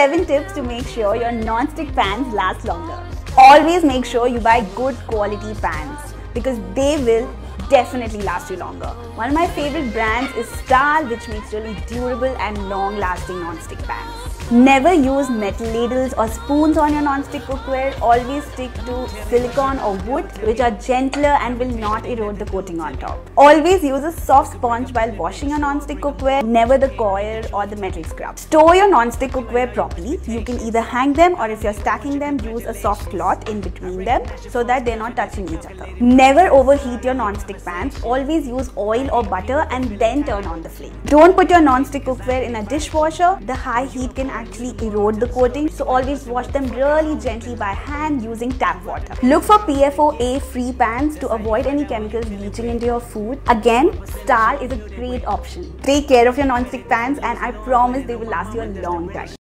7 tips to make sure your non-stick pans last longer. Always make sure you buy good quality pans because they will definitely last you longer. One of my favorite brands is Stahl, which makes really durable and long-lasting non-stick pans. Never use metal ladles or spoons on your non-stick cookware. Always stick to silicone or wood, which are gentler and will not erode the coating on top. Always use a soft sponge while washing your non-stick cookware, never the coir or the metal scrub. Store your non-stick cookware properly. You can either hang them, or if you're stacking them, use a soft cloth in between them so that they're not touching each other. Never overheat your non-stick pans. Always use oil or butter and then turn on the flame. Don't put your non-stick cookware in a dishwasher. The high heat can actually erode the coating, so always wash them really gently by hand using tap water. Look for PFOA free pans to avoid any chemicals leaching into your food. Again, Stahl is a great option. Take care of your non-stick pans and I promise they will last you a long time.